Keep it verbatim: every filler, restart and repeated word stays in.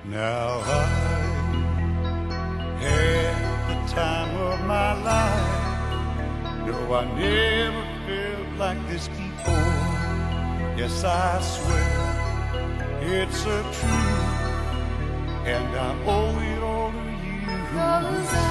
Now I had the time of my life. No, I never felt like this before. Yes, I swear it's a truth, and I owe it all to you. 'Cause I